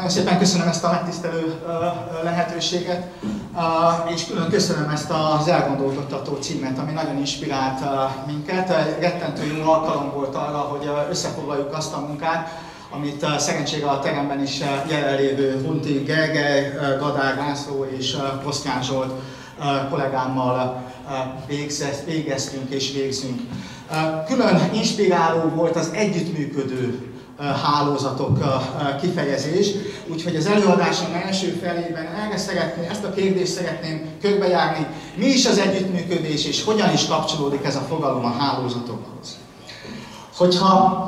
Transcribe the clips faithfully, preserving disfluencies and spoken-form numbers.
Nagyon szépen köszönöm ezt a megtisztelő lehetőséget, és külön köszönöm ezt az elgondolkodtató címet, ami nagyon inspirált minket. Rettentő jó alkalom volt arra, hogy összefoglaljuk azt a munkát, amit szerencsére a teremben is jelenlévő Hunti Gergely, Gadár László és Kosztján Zsolt kollégámmal végeztünk és végzünk. Külön inspiráló volt az együttműködő hálózatok kifejezés, úgyhogy az előadásom első felében erre szeretném, ezt a kérdést szeretném körbejárni, mi is az együttműködés és hogyan is kapcsolódik ez a fogalom a hálózatokhoz. Hogyha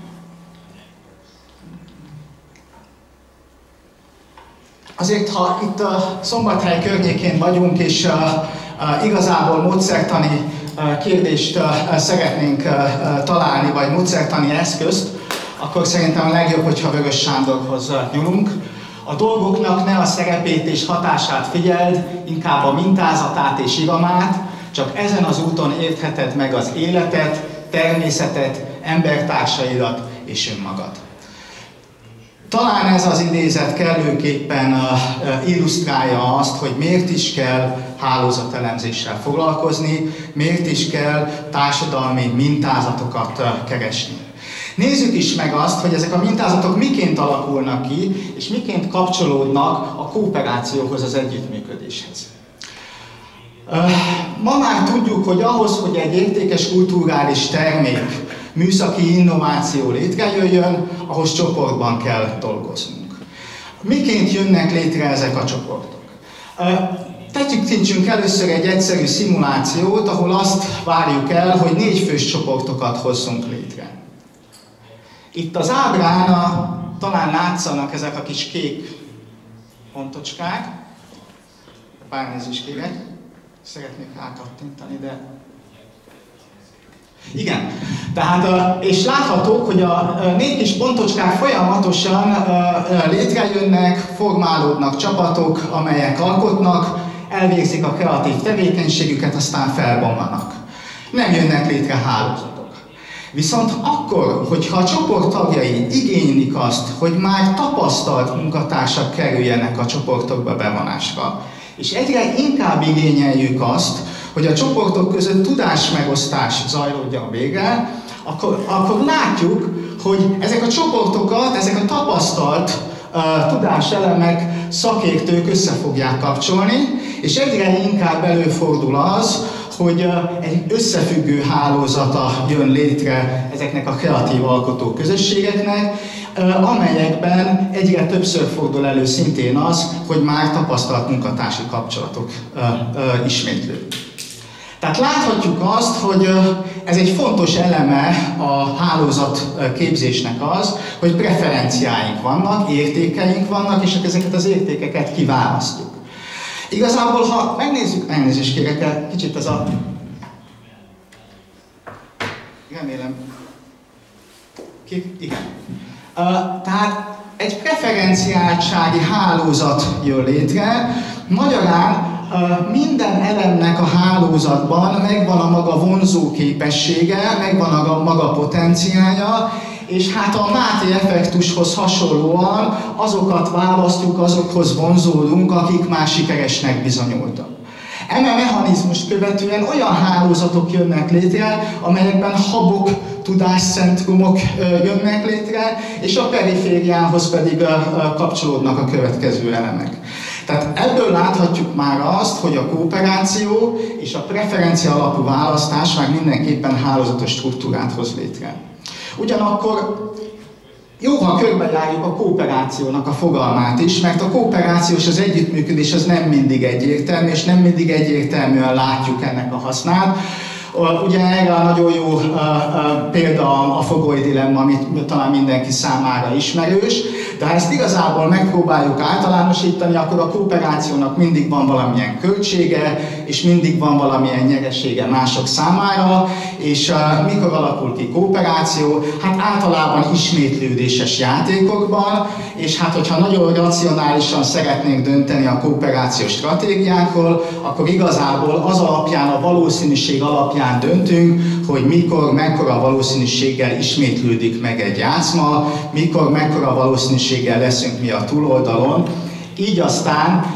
azért, ha itt a Szombathely környékén vagyunk, és uh, uh, igazából módszertani uh, kérdést uh, szeretnénk uh, találni, vagy módszertani eszközt, akkor szerintem a legjobb, hogyha Vörös Sándorhoz uh, nyúlunk. A dolgoknak ne a szerepét és hatását figyeld, inkább a mintázatát és iramát, csak ezen az úton értheted meg az életet, természetet, embertársaidat és önmagad. Talán ez az idézet kellőképpen uh, illusztrálja azt, hogy miért is kell hálózatelemzéssel foglalkozni, miért is kell társadalmi mintázatokat uh, keresni. Nézzük is meg azt, hogy ezek a mintázatok miként alakulnak ki, és miként kapcsolódnak a kooperációhoz, az együttműködéshez. Uh, ma már tudjuk, hogy ahhoz, hogy egy értékes kulturális termék, műszaki innováció létrejöjjön, ahhoz csoportban kell dolgoznunk. Miként jönnek létre ezek a csoportok? Tekintsünk először egy egyszerű szimulációt, ahol azt várjuk el, hogy négy fős csoportokat hozzunk létre. Itt az ábrán a, talán látszanak ezek a kis kék pontocskák. Párnézést kérek, szeretnék rákattintani, de... Igen, tehát, és láthatók, hogy a négy kis pontocskák folyamatosan létrejönnek, formálódnak csapatok, amelyek alkotnak, elvégzik a kreatív tevékenységüket, aztán felbomlanak. Nem jönnek létre hálózatok. Viszont akkor, hogyha a csoport tagjai igénylik azt, hogy már tapasztalt munkatársak kerüljenek a csoportokba bevonásra, és egyre inkább igényeljük azt, hogy a csoportok között tudásmegosztás zajlódjon végre, akkor, akkor látjuk, hogy ezek a csoportokat, ezek a tapasztalt uh, tudáselemek, szakértők össze fogják kapcsolni, és egyre inkább előfordul az, hogy uh, egy összefüggő hálózata jön létre ezeknek a kreatív alkotó közösségeknek, uh, amelyekben egyre többször fordul elő szintén az, hogy már tapasztalt munkatársi kapcsolatok uh, uh, ismétlődnek. Tehát láthatjuk azt, hogy ez egy fontos eleme a hálózatképzésnek az, hogy preferenciáink vannak, értékeink vannak, és ezeket az értékeket kiválasztjuk. Igazából, ha megnézzük, elnézést kérek el, kicsit ez a... Remélem... Ki? Igen. Uh, tehát egy preferenciáltsági hálózat jön létre, magyarán minden elemnek a hálózatban megvan a maga vonzó képessége, megvan a maga potenciálja, és hát a Máté effektushoz hasonlóan azokat választjuk, azokhoz vonzódunk, akik már sikeresnek bizonyultak. Eme mechanizmust követően olyan hálózatok jönnek létre, amelyekben hubok, tudáscentrumok jönnek létre, és a perifériához pedig kapcsolódnak a következő elemek. Tehát ebből láthatjuk már azt, hogy a kooperáció és a preferencia alapú választás már mindenképpen hálózatos struktúrát hoz létre. Ugyanakkor jó, ha körbejárjuk a kooperációnak a fogalmát is, mert a kooperáció és az együttműködés az nem mindig egyértelmű, és nem mindig egyértelműen látjuk ennek a hasznát. Ugye erre a nagyon jó uh, uh, példa a Fogoly dilemma, amit talán mindenki számára ismerős, de ha ezt igazából megpróbáljuk általánosítani, akkor a kooperációnak mindig van valamilyen költsége, és mindig van valamilyen nyeresége mások számára, és uh, mikor alakul ki kooperáció? Hát általában ismétlődéses játékokban, és hát hogyha nagyon racionálisan szeretnénk dönteni a kooperációs stratégiákról, akkor igazából az alapján, a valószínűség alapján döntünk, hogy mikor, mekkora valószínűséggel ismétlődik meg egy játszma, mikor, mekkora valószínűséggel leszünk mi a túloldalon. Így aztán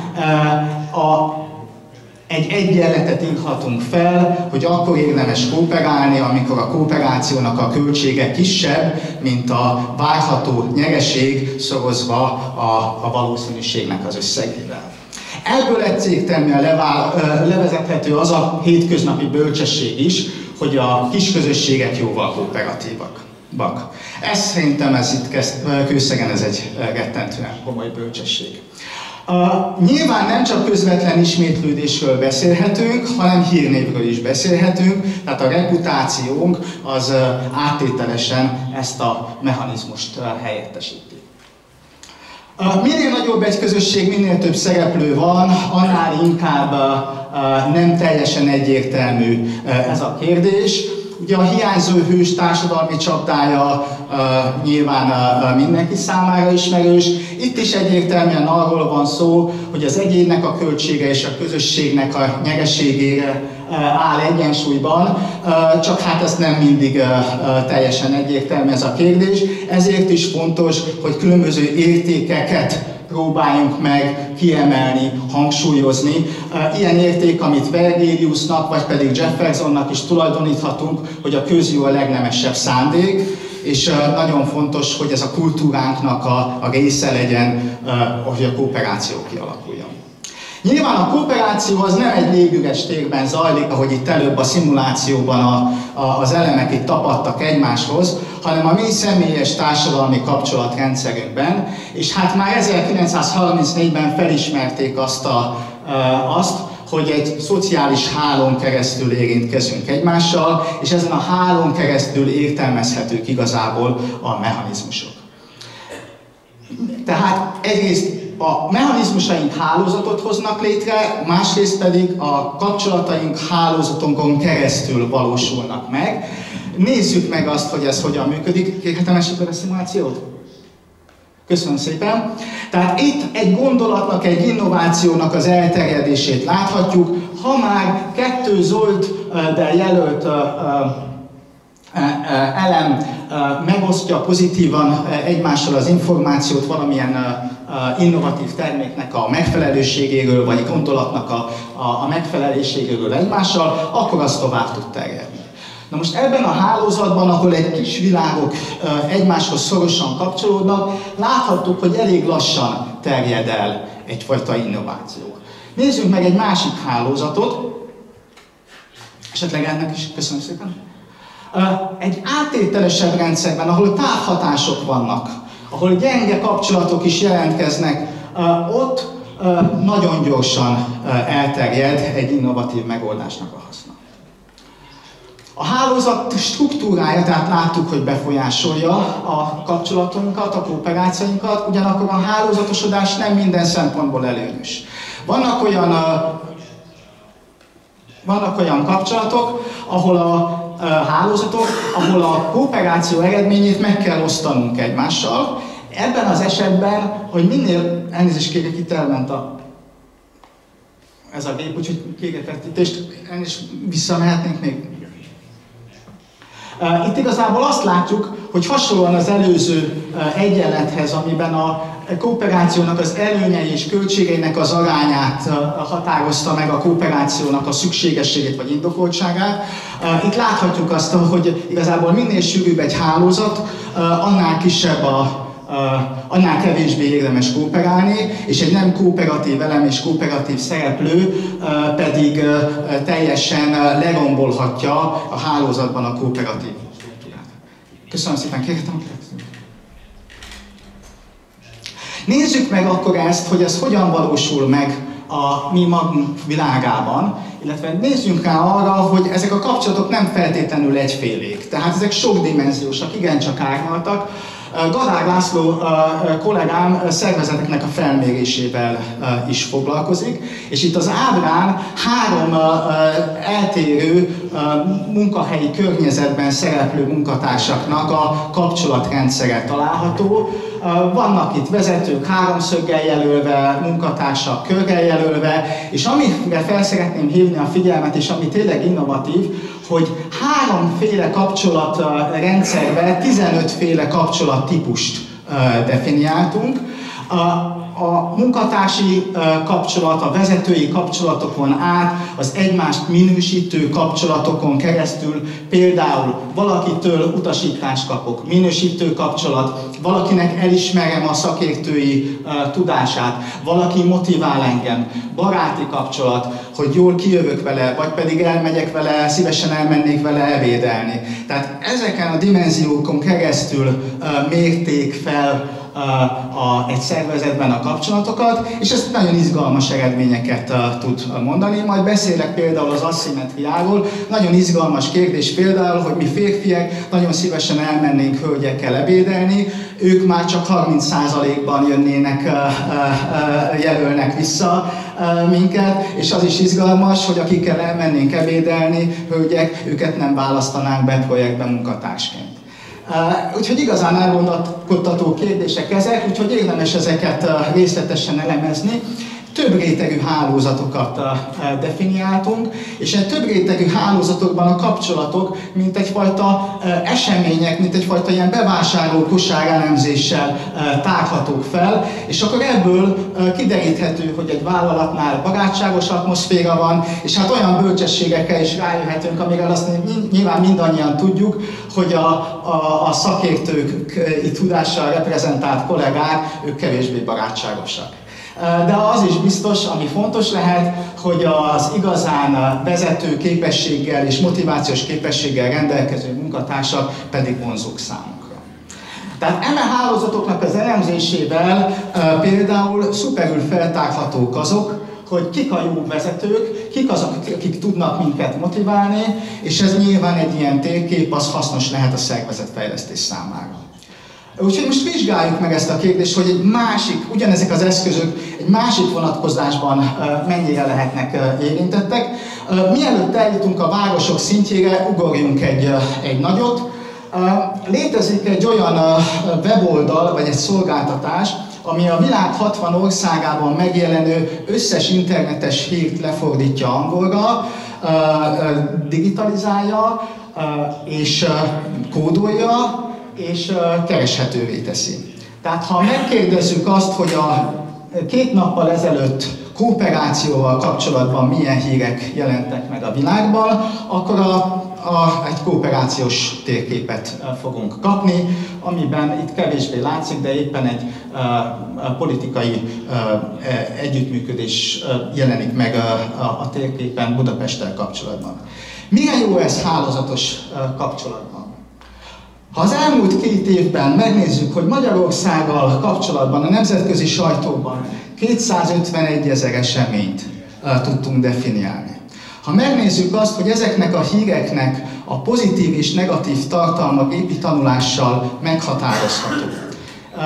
a egy egyenletet írhatunk fel, hogy akkor érdemes kooperálni, amikor a kooperációnak a költsége kisebb, mint a várható nyereség szorozva a, a valószínűségnek az összegével. Ebből egyértelműen levezethető az a hétköznapi bölcsesség is, hogy a kisközösségek jóval kooperatívak. Ez szerintem ez itt kezd, Kőszegen ez egy rettentően komoly bölcsesség. Uh, nyilván nem csak közvetlen ismétlődésről beszélhetünk, hanem hírnévről is beszélhetünk, tehát a reputációnk az uh, áttételesen ezt a mechanizmust uh, helyettesíti. Uh, minél nagyobb egy közösség, minél több szereplő van, annál inkább uh, uh, nem teljesen egyértelmű uh, ez a kérdés. Ugye a hiányzó hős társadalmi csapdája uh, nyilván uh, mindenki számára ismerős. Itt is egyértelműen arról van szó, hogy az egyénnek a költsége és a közösségnek a nyereségére uh, áll egyensúlyban, uh, csak hát ez nem mindig uh, uh, teljesen egyértelmű ez a kérdés. Ezért is fontos, hogy különböző értékeket próbáljunk meg kiemelni, hangsúlyozni. Ilyen érték, amit Vergiliusnak, vagy pedig Jeffersonnak is tulajdoníthatunk, hogy a közjó a legnemesebb szándék, és nagyon fontos, hogy ez a kultúránknak a, a része legyen, hogy a kooperáció kialakuljon. Nyilván a kooperáció az nem egy légüres térben zajlik, ahogy itt előbb a szimulációban a, a, az elemek itt tapadtak egymáshoz, hanem a mi személyes társadalmi kapcsolatrendszerünkben, és hát már ezerkilencszázharmincnégyben felismerték azt, a, azt, hogy egy szociális hálón keresztül érintkezünk egymással, és ezen a hálón keresztül értelmezhetők igazából a mechanizmusok. Tehát egyrészt a mechanizmusaink hálózatot hoznak létre, másrészt pedig a kapcsolataink hálózatonkon keresztül valósulnak meg. Nézzük meg azt, hogy ez hogyan működik. Kérhetem esetleg a szimulációt? Köszönöm szépen. Tehát itt egy gondolatnak, egy innovációnak az elterjedését láthatjuk. Ha már kettő zöld-del jelölt elem megosztja pozitívan egymással az információt valamilyen innovatív terméknek a megfelelőségéről, vagy gondolatnak a, a, a megfelelőségéről egymással, akkor az tovább tud terjedni. Na most ebben a hálózatban, ahol egy kis világok egymáshoz szorosan kapcsolódnak, láthattuk, hogy elég lassan terjed el egyfajta innováció. Nézzünk meg egy másik hálózatot, esetleg ennek is, köszönöm szépen. Egy áttételesebb rendszerben, ahol távhatások vannak, ahol gyenge kapcsolatok is jelentkeznek, ott nagyon gyorsan elterjed egy innovatív megoldásnak a haszna. A hálózat struktúrája, tehát láttuk, hogy befolyásolja a kapcsolatunkat, a kooperációinkat, ugyanakkor a hálózatosodás nem minden szempontból előnyös. Vannak olyan, vannak olyan kapcsolatok, ahol a hálózatok, ahol a kooperáció eredményét meg kell osztanunk egymással. Ebben az esetben, hogy minél, elnézést kérek, itt elment a, ez a gép, úgyhogy kérek vetítést, elnézést visszamehetnénk még. Itt igazából azt látjuk, hogy hasonlóan az előző egyenlethez, amiben a kooperációnak az előnyei és költségeinek az arányát határozta meg a kooperációnak a szükségességét vagy indokoltságát. Itt láthatjuk azt, hogy igazából minél sűrűbb egy hálózat, annál kisebb a annál kevésbé érdemes kooperálni, és egy nem kooperatív elem és kooperatív szereplő pedig teljesen lerombolhatja a hálózatban a kooperatív struktúrát. Köszönöm szépen, kérhetem. Nézzük meg akkor ezt, hogy ez hogyan valósul meg a mi magunk világában, illetve nézzünk rá arra, hogy ezek a kapcsolatok nem feltétlenül egyfélék, tehát ezek sokdimenziósak, igencsak árnyaltak. Gadár László kollégám szervezeteknek a felmérésével is foglalkozik, és itt az ábrán három eltérő munkahelyi környezetben szereplő munkatársaknak a kapcsolatrendszere található. Vannak itt vezetők háromszöggel jelölve, munkatársak körrel jelölve, és amire fel szeretném hívni a figyelmet, és ami tényleg innovatív, hogy háromféle kapcsolatrendszerben tizenötféle kapcsolattípust definiáltunk. A munkatársi kapcsolat, a vezetői kapcsolatokon át, az egymást minősítő kapcsolatokon keresztül, például valakitől utasítást kapok, minősítő kapcsolat, valakinek elismerem a szakértői tudását, valaki motivál engem, baráti kapcsolat, hogy jól kijövök vele, vagy pedig elmegyek vele, szívesen elmennék vele ebédelni. Tehát ezeken a dimenziókon keresztül mérték fel A, egy szervezetben a kapcsolatokat, és ez nagyon izgalmas eredményeket uh, tud mondani. Majd beszélek például az aszimmetriáról. Nagyon izgalmas kérdés például, hogy mi férfiak nagyon szívesen elmennénk hölgyekkel ebédelni, ők már csak harminc százalékban jönnének, uh, uh, jelölnek vissza uh, minket, és az is izgalmas, hogy akikkel elmennénk ebédelni, hölgyek, őket nem választanánk be projektben munkatársként. Uh, úgyhogy igazán elgondolkodtató kérdések ezek, úgyhogy érdemes ezeket uh, részletesen elemezni. Több rétegű hálózatokat uh, definiáltunk, és egy több rétegű hálózatokban a kapcsolatok, mint egyfajta uh, események, mint egyfajta ilyen bevásárló kosár elemzéssel uh, tárhatók fel, és akkor ebből uh, kideríthető, hogy egy vállalatnál barátságos atmoszféra van, és hát olyan bölcsességekkel is rájöhetünk, amiről azt nyilván mindannyian tudjuk, hogy a, a, a szakértők itt tudással reprezentált kollégák, ők kevésbé barátságosak. De az is biztos, ami fontos lehet, hogy az igazán vezető képességgel és motivációs képességgel rendelkező munkatársak pedig vonzók számunkra. Tehát eme hálózatoknak az elemzésével például szuperül feltárhatók azok, hogy kik a jó vezetők, kik azok, akik tudnak minket motiválni, és ez nyilván egy ilyen térkép, az hasznos lehet a szervezetfejlesztés számára. Úgyhogy most vizsgáljuk meg ezt a kérdést, hogy egy másik, ugyanezek az eszközök egy másik vonatkozásban mennyire lehetnek érintettek. Mielőtt eljutunk a városok szintjére, ugorjunk egy, egy nagyot. Létezik egy olyan weboldal, vagy egy szolgáltatás, ami a világ hatvan országában megjelenő összes internetes hírt lefordítja angolra, digitalizálja és kódolja, és kereshetővé teszi. Tehát ha megkérdezzük azt, hogy a két nappal ezelőtt kooperációval kapcsolatban milyen hírek jelentek meg a világban, akkor a, a, egy kooperációs térképet fogunk kapni, amiben itt kevésbé látszik, de éppen egy a, a politikai a, együttműködés jelenik meg a, a, a térképen Budapesttel kapcsolatban. Milyen jó ez hálózatos kapcsolatban? Ha az elmúlt két évben megnézzük, hogy Magyarországgal kapcsolatban a nemzetközi sajtóban kétszázötvenegy ezer eseményt uh, tudtunk definiálni. Ha megnézzük azt, hogy ezeknek a híreknek a pozitív és negatív tartalma gépi tanulással meghatározható. Uh,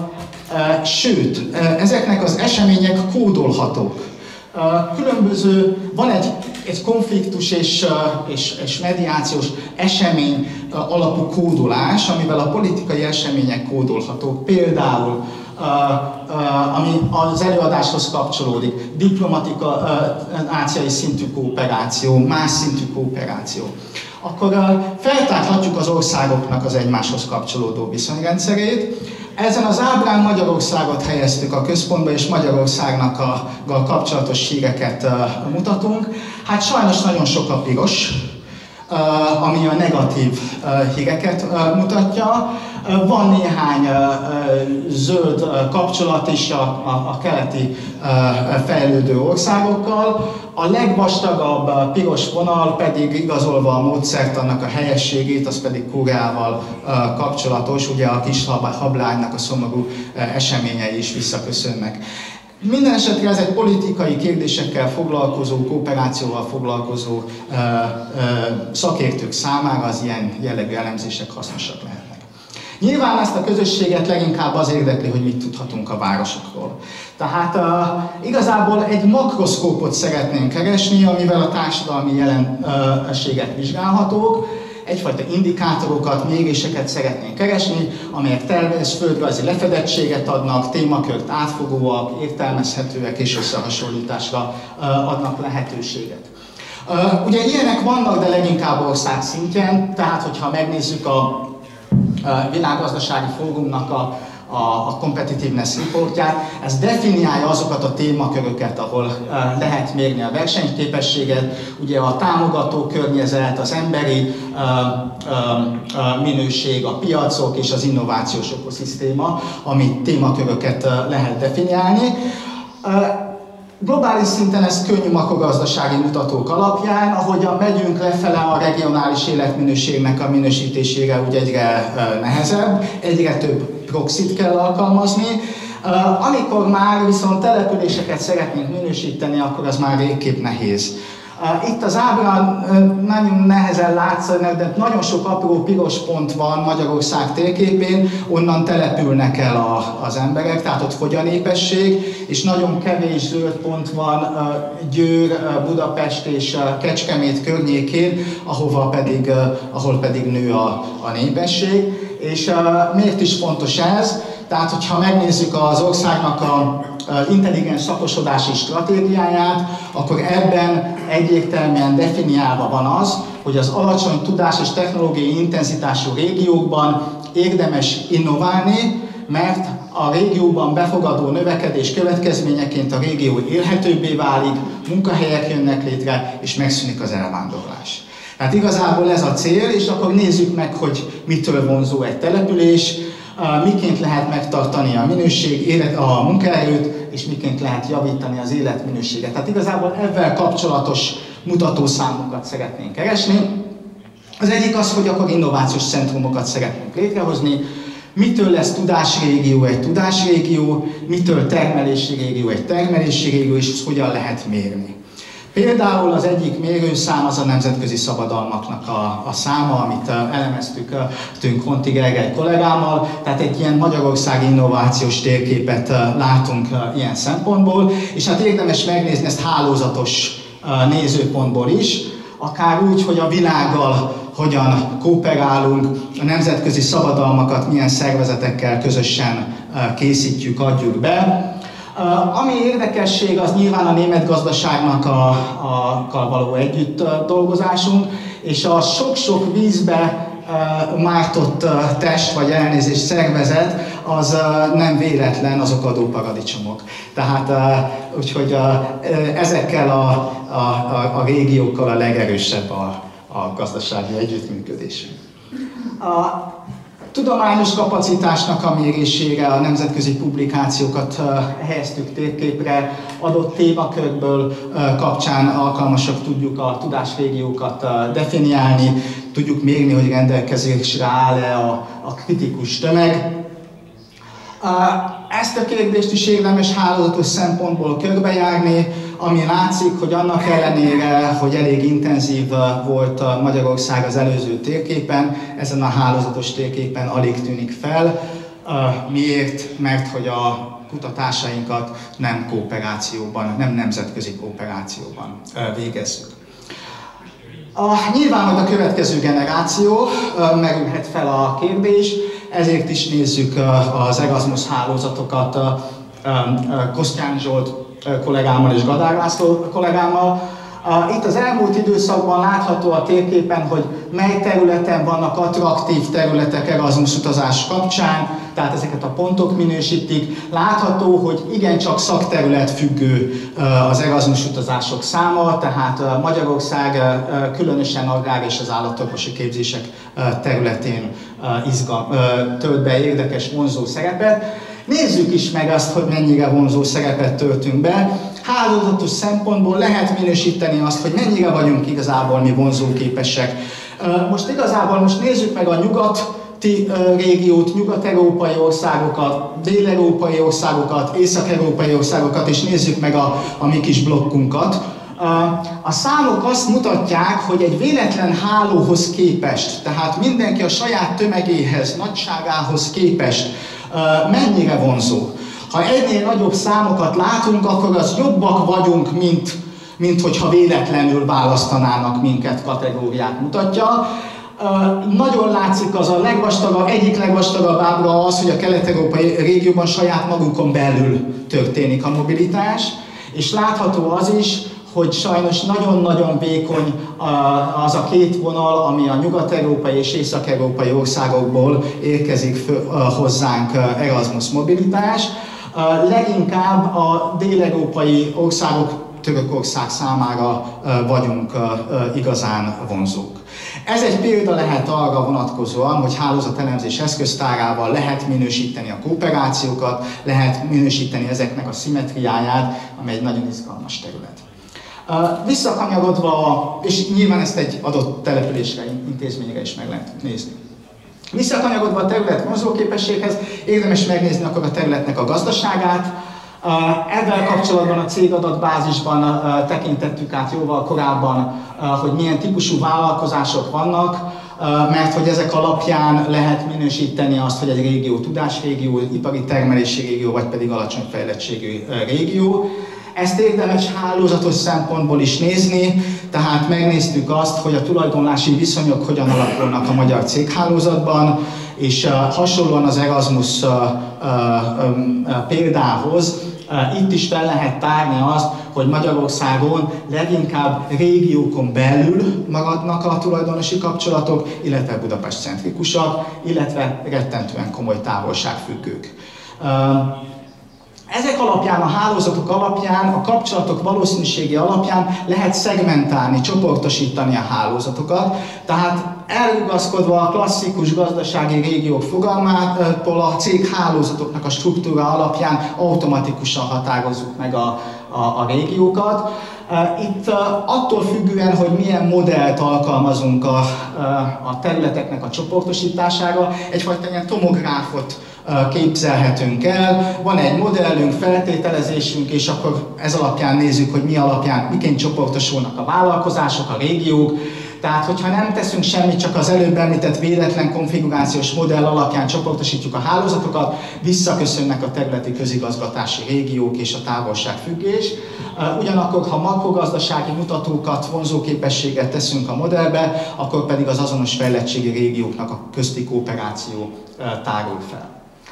uh, sőt, uh, ezeknek az események kódolhatók. Uh, különböző, van egy, egy konfliktus és, uh, és, és mediációs esemény uh, alapú kódolás, amivel a politikai események kódolhatók. Például, uh, uh, ami az előadáshoz kapcsolódik, diplomatikai szintű kooperáció, más szintű kooperáció. Akkor uh, feltárhatjuk az országoknak az egymáshoz kapcsolódó viszonyrendszerét. Ezen az ábrán Magyarországot helyeztük a központba, és Magyarországnak a, a kapcsolatos híreket uh, mutatunk. Hát sajnos nagyon sok a piros, uh, ami a negatív uh, híreket uh, mutatja. Uh, van néhány uh, zöld uh, kapcsolat is a, a, a keleti uh, fejlődő országokkal. A legvastagabb uh, piros vonal pedig igazolva a módszertannak a helyességét, az pedig Koreával uh, kapcsolatos, ugye a kis hablánynak a szomorú uh, eseményei is visszaköszönnek. Minden esetre ez egy politikai kérdésekkel foglalkozó, kooperációval foglalkozó uh, uh, szakértők számára az ilyen jellegű elemzések hasznosak lehetnek. Nyilván ezt a közösséget leginkább az érdekli, hogy mit tudhatunk a városokról. Tehát uh, igazából egy makroszkópot szeretnénk keresni, amivel a társadalmi jelenségek vizsgálhatók. Egyfajta indikátorokat, méréseket szeretnénk keresni, amelyek természet földrajzi lefedettséget adnak, témakört átfogóak, értelmezhetőek és összehasonlításra uh, adnak lehetőséget. Ugye ilyenek vannak, de leginkább ország szintjén, tehát hogyha megnézzük a világgazdasági fórumnak a, a, a competitiveness reportját, ez definiálja azokat a témaköröket, ahol uh, lehet mérni a versenyképességet, ugye a támogató környezet, az emberi uh, uh, uh, minőség, a piacok és az innovációs ökoszisztéma, amit témaköröket uh, lehet definiálni. Uh, Globális szinten ez könnyű makrogazdasági mutatók alapján, ahogyan megyünk lefele a regionális életminőségnek a minősítésére, úgy egyre nehezebb, egyre több proxit kell alkalmazni. Amikor már viszont településeket szeretnénk minősíteni, akkor az már végképp nehéz. Itt az ábrán nagyon nehezen látszanak, de nagyon sok apró piros pont van Magyarország térképén, onnan települnek el a, az emberek, tehát ott fogy a népesség, és nagyon kevés zöld pont van Győr, Budapest és Kecskemét környékén, ahova pedig, ahol pedig nő a, a népesség. És miért is fontos ez? Tehát, hogyha megnézzük az országnak a intelligens szakosodási stratégiáját, akkor ebben egyértelműen definiálva van az, hogy az alacsony tudás és technológiai intenzitású régiókban érdemes innoválni, mert a régióban befogadó növekedés következményeként a régió élhetőbbé válik, munkahelyek jönnek létre, és megszűnik az elvándorlás. Tehát igazából ez a cél, és akkor nézzük meg, hogy mitől vonzó egy település, miként lehet megtartani a minőség, a munkaerőt, és miként lehet javítani az életminőséget. Tehát igazából ezzel kapcsolatos mutatószámokat szeretnénk keresni. Az egyik az, hogy akkor innovációs centrumokat szeretnénk létrehozni. Mitől lesz tudásrégió egy tudásrégió, mitől termelési régió egy termelési régió, és ezt hogyan lehet mérni. Például az egyik mérőszám az a nemzetközi szabadalmaknak a, a száma, amit elemeztük tünk Honti Gergely kollégámmal, tehát egy ilyen Magyarországi innovációs térképet látunk ilyen szempontból, és hát érdemes megnézni ezt hálózatos nézőpontból is, akár úgy, hogy a világgal hogyan kooperálunk, a nemzetközi szabadalmakat milyen szervezetekkel közösen készítjük, adjuk be. Uh, ami érdekesség, az nyilván a német gazdaságnak a, a, a való együtt uh, dolgozásunk, és a sok-sok vízbe uh, mártott uh, test vagy elnézés szervezet, az uh, nem véletlen, azok adóparadicsomok. Tehát uh, úgyhogy uh, ezekkel a, a, a, a régiókkal a legerősebb a, a gazdasági együttműködésünk. Uh, Tudományos kapacitásnak a mérésére a nemzetközi publikációkat uh, helyeztük térképre, adott témakörökből uh, kapcsán alkalmasak tudjuk a tudásrégiókat uh, definiálni, tudjuk mérni, hogy rendelkezésre áll-e a, a kritikus tömeg. Uh, ezt a kérdést is érdemes hálózatos szempontból körbejárni, ami látszik, hogy annak ellenére, hogy elég intenzív volt Magyarország az előző térképen, ezen a hálózatos térképen alig tűnik fel. Miért? Mert hogy a kutatásainkat nem kooperációban, nem nemzetközi kooperációban végezzük. A, nyilván majd a következő generáció merülhet fel a kérdés, ezért is nézzük az Erasmus hálózatokat Kosztyán Zsolt kollégámmal és Gadár László kollégámmal. Itt az elmúlt időszakban látható a térképen, hogy mely területen vannak attraktív területek Erasmus utazás kapcsán, tehát ezeket a pontok minősítik. Látható, hogy igencsak szakterület függő az Erasmus utazások száma, tehát Magyarország különösen agrár és az állatorvosi képzések területén izgal, tölt be érdekes, vonzó szerepet. Nézzük is meg azt, hogy mennyire vonzó szerepet töltünk be. Hálózatos szempontból lehet minősíteni azt, hogy mennyire vagyunk igazából mi vonzóképesek. Most igazából most nézzük meg a nyugati régiót, nyugat-európai országokat, dél-európai országokat, észak-európai országokat, és nézzük meg a, a mi kis blokkunkat. A számok azt mutatják, hogy egy véletlen hálóhoz képest, tehát mindenki a saját tömegéhez, nagyságához képest mennyire vonzó. Ha ennél nagyobb számokat látunk, akkor az jobbak vagyunk, mint, mint hogyha véletlenül választanának minket, kategóriát mutatja. Nagyon látszik az a legvastagabb, egyik legvastagabb ábra az, hogy a kelet-európai régióban saját magukon belül történik a mobilitás, és látható az is, hogy sajnos nagyon-nagyon vékony az a két vonal, ami a nyugat-európai és észak-európai országokból érkezik hozzánk Erasmus mobilitás. Leginkább a dél-európai országok, Törökország számára vagyunk igazán vonzók. Ez egy példa lehet arra vonatkozóan, hogy hálózatelemzés eszköztárával lehet minősíteni a kooperációkat, lehet minősíteni ezeknek a szimmetriáját, amely egy nagyon izgalmas terület. Visszakanyarodva, és nyilván ezt egy adott településre, intézményre is meg lehet nézni. Visszakanyarodva a terület vonzóképességhez, érdemes megnézni akkor a területnek a gazdaságát. Ezzel kapcsolatban a cégadatbázisban tekintettük át jóval korábban, hogy milyen típusú vállalkozások vannak, mert hogy ezek alapján lehet minősíteni azt, hogy egy régió tudásrégió, ipari termelési régió, vagy pedig alacsony fejlettségű régió. Ezt érdemes hálózatos szempontból is nézni, tehát megnéztük azt, hogy a tulajdonlási viszonyok hogyan alakulnak a magyar céghálózatban, és hasonlóan az Erasmus példához, itt is fel lehet tárni azt, hogy Magyarországon leginkább régiókon belül maradnak a tulajdonosi kapcsolatok, illetve Budapest-centrikusak, illetve rettentően komoly távolságfüggők. Ezek alapján, a hálózatok alapján, a kapcsolatok valószínűsége alapján lehet szegmentálni, csoportosítani a hálózatokat. Tehát elrugaszkodva a klasszikus gazdasági régiók fogalmától a céghálózatoknak a struktúra alapján automatikusan határozzuk meg a, a, a régiókat. Itt attól függően, hogy milyen modellt alkalmazunk a, a területeknek a csoportosítására, egyfajta ilyen tomográfot képzelhetünk el. Van egy modellünk, feltételezésünk, és akkor ez alapján nézzük, hogy mi alapján, miként csoportosulnak a vállalkozások, a régiók. Tehát, hogyha nem teszünk semmit, csak az előbb említett véletlen konfigurációs modell alapján csoportosítjuk a hálózatokat, visszaköszönnek a területi közigazgatási régiók és a távolságfüggés. Ugyanakkor, ha makrogazdasági mutatókat, vonzóképességet teszünk a modellbe, akkor pedig az azonos fejlettségi régióknak a közti kooperáció tárul fel.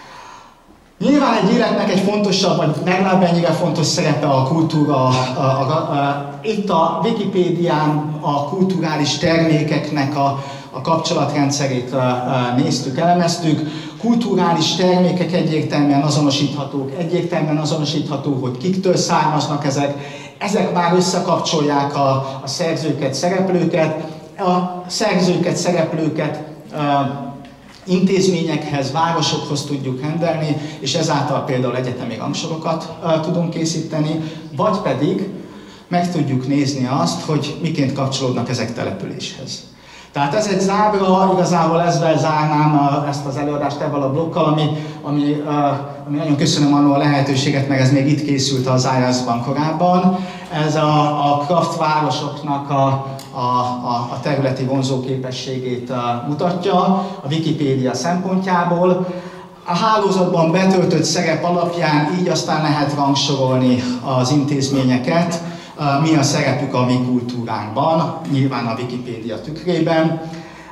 Nyilván egy életnek egy fontosabb, vagy legalább ennyire fontos szerepe a kultúra. A, a, a, a, itt a Wikipédián a kulturális termékeknek a, a kapcsolatrendszerét a, a, néztük, elemeztük. Kulturális termékek egyértelműen azonosíthatók, egyértelműen azonosítható, hogy kiktől származnak ezek. Ezek már összekapcsolják a, a szerzőket, szereplőket. A szerzőket, szereplőket a, intézményekhez, városokhoz tudjuk rendelni, és ezáltal például egyetemi rangsorokat uh, tudunk készíteni, vagy pedig meg tudjuk nézni azt, hogy miként kapcsolódnak ezek településhez. Tehát ez egy zábra, igazából ezzel zárnám a, ezt az előadást ebben a blokkal, ami, ami, uh, ami nagyon köszönöm annól a lehetőséget, meg ez még itt készült az i er es-ban korábban. Ez a, a Kraft városoknak a, a, a, a területi vonzóképességét uh, mutatja a Wikipédia szempontjából. A hálózatban betöltött szerep alapján így aztán lehet rangsorolni az intézményeket, mi a szerepük a mi kultúránkban, nyilván a Wikipédia tükrében.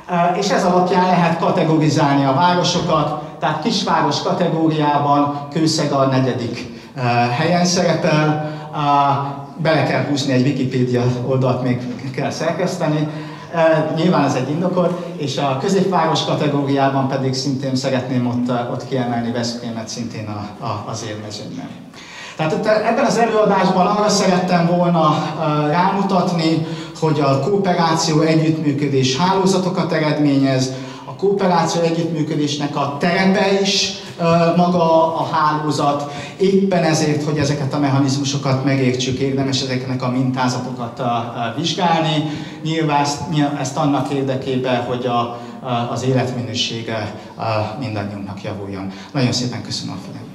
És ez alapján lehet kategorizálni a városokat, tehát kisváros kategóriában Kőszeg a negyedik helyen szerepel. Bele kell húzni egy Wikipédia oldalt, még kell szerkeszteni. Nyilván ez egy indokolt, és a középváros kategóriában pedig szintén szeretném ott, ott kiemelni Veszprémet szintén a, a, az élmezőnyben. Tehát ebben az előadásban arra szerettem volna rámutatni, hogy a kooperáció együttműködés hálózatokat eredményez, a kooperáció együttműködésnek a terepe is maga a hálózat, éppen ezért, hogy ezeket a mechanizmusokat megértsük, érdemes ezeknek a mintázatokat vizsgálni, nyilván ezt, ezt annak érdekében, hogy a, az életminősége mindannyiunknak javuljon. Nagyon szépen köszönöm a figyelmet!